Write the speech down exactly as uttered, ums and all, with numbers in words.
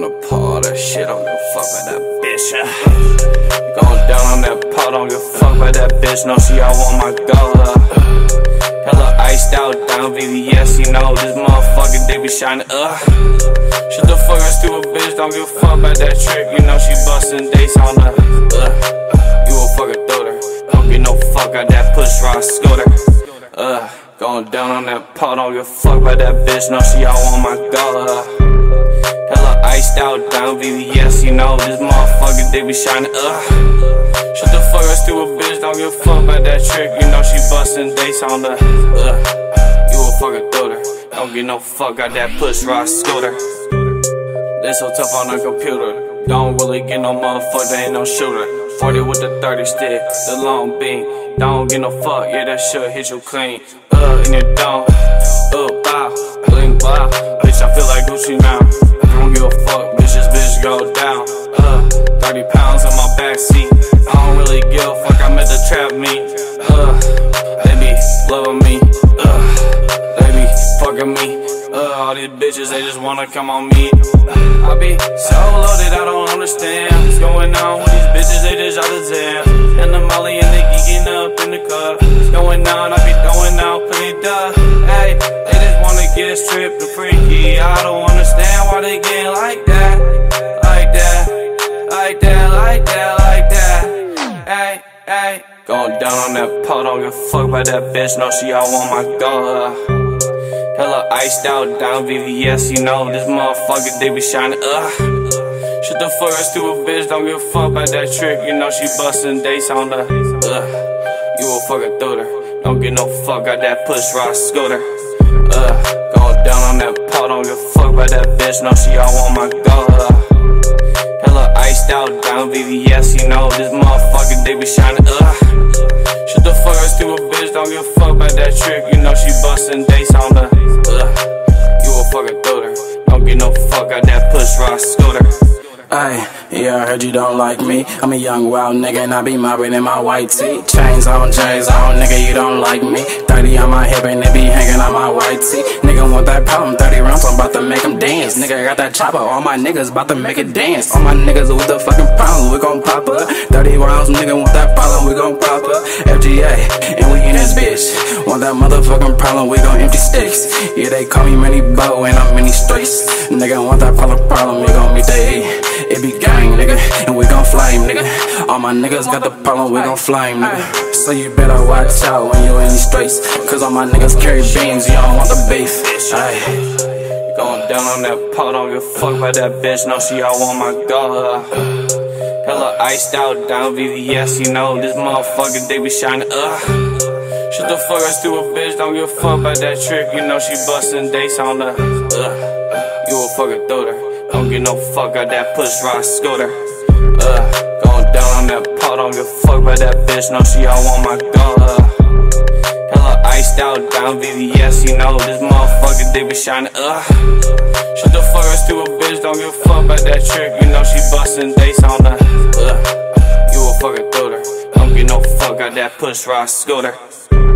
the pole, that shit, don't give a fuck about that bitch, yeah. Going down on that pole, don't give a fuck about that bitch, no, she all want my gold, uh. Hella iced out, down V V S, you know, this motherfucking dick be shining, uh. Shut the fuck up, stupid bitch, don't give a fuck about that trick, you know, she bustin' dates on the, uh. You a fucking throater, don't give no fuck out that push rock scooter, uh. Going down on that pole, don't give a fuck about that bitch, no, she all want my gold, uh. Hella iced out, down V V S, you know, this motherfucking dick be shining, uh. Shut the fuck up, stupid bitch, don't give a fuck about that trick, you know she bustin' dates on the, uh. You a fucking throater, don't give no fuck out that push rock scooter. They so tough on the computer, don't really get no motherfucker, they ain't no shooter. forty with the thirty stick, the long beam, don't get no fuck, yeah that shit hit you clean. Uh, in your dome, uh, bow, bling, bow, bitch I feel like Gucci now. I don't give a fuck, bitch, this bitch go down. Uh, thirty pounds on my backseat. I don't really give a fuck, I'm at the trap meet. Uh, they be loving me. Uh, they be fucking me. Uh, all these bitches, they just wanna come on me. Uh, I be so loaded, I don't understand what's going on with these bitches, they just out of jam. And the molly and they geeking up in the club. What's going on, I be throwing out plenty duh. Hey, they just wanna get stripped and freaky. I don't understand why they get like that. Like that, like that, like that, like that. Hey, hey. Going down on that pole, don't give a fuck about that bitch, no, she all want my gold. Hella iced out, down V V S, you know, this motherfucker, they be shining, uh. Shut the fuck up, stupid bitch, don't give a fuck about that trick, you know she bustin' dates on the, uh. You a fucking throater, don't get no fuck out that push rock scooter, uh. Going down on that pole, don't give a fuck about that bitch, no, she all want my gold, uh. Hella iced out, down V V S, you know, this motherfucker, they be shining, uh. Shut the fuck up, stupid bitch, don't give a fuck about that trick, you know she bustin' dates on the, uh. You a fucking throater, don't get no fuck out that push rock scooter. Ay, yeah, I heard you don't like me. I'm a young wild nigga and I be mobbing in my white tee. Chains on, J's on, nigga, you don't like me. thirty on my hip and it be hanging on my white tee. Nigga want that problem, thirty rounds, I'm about to make them dance. Nigga got that chopper, all my niggas about to make it dance. All my niggas with the fucking problem, we gon' pop up. thirty rounds, nigga want that problem, we gon' pop up. F G A, and we in this bitch. Want that motherfucking problem, we gon' empty sticks. Yeah, they call me Manny Bo and I'm many streets. Nigga want that problem, problem, we gon' meet the E. It be gang, nigga, and we gon' flame, nigga. All my niggas got the problem, we gon' flame, nigga. So you better watch out when you in these streets, cause all my niggas carry beans, you don't want the beef. Ay. Going down on that pole, don't give a fuck about that bitch, no, she all want my gold. Hella iced out, down V V S, you know, this motherfucker, they be shining, uh. Shut the fuck up, stupid bitch, don't give a fuck about that trick, you know she bustin' dates on the, uh. You a fucking throater, don't give no fuck out that push rock scooter, uh. Going down on that pole, don't give a fuck about that bitch, no, she all want my gold, uh. Hella iced out, down V V S, you know, this motherfucker, they be shining, uh. Shut the fuck up, stupid bitch, don't give a fuck about that trick, you know she bustin' dates on the, uh. You a fucking throater, don't give no fuck out that push rock scooter.